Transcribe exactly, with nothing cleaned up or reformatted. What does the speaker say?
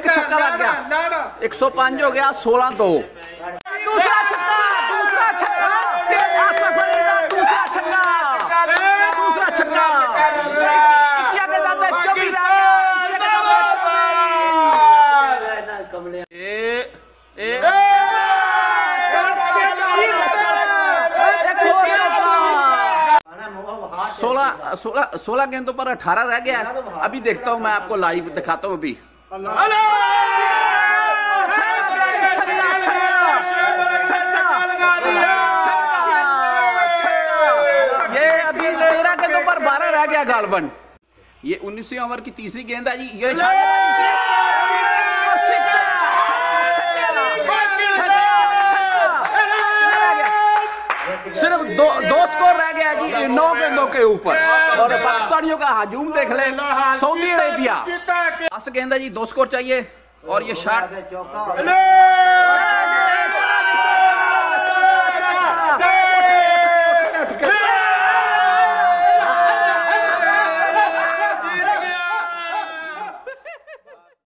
एक छक्का लग गया, एक सौ पांच हो गया, सोलह दो। दूसरा छक्का, दूसरा छक्का, आसिफ अली का दूसरा छक्का, दूसरा छक्का, इंडिया के जाते चौबीस सोलह सोलह सोलह गेंदों पर अठारह रह गया। अभी देखता हूं, मैं आपको लाइव दिखाता हूं। अभी ये अभी तेरह गेंदों पर बारह रह गया गालबन। ये उन्नीसवीं ओवर की तीसरी गेंद है जी। ये सिर्फ दो दो स्कोर रह गया जी नौ गेंदों के ऊपर। और पाकिस्तानियों का हजूम देख ले, सऊदी अरेबिया। दस गेंद है जी, दो स्कोर चाहिए। और ये शॉट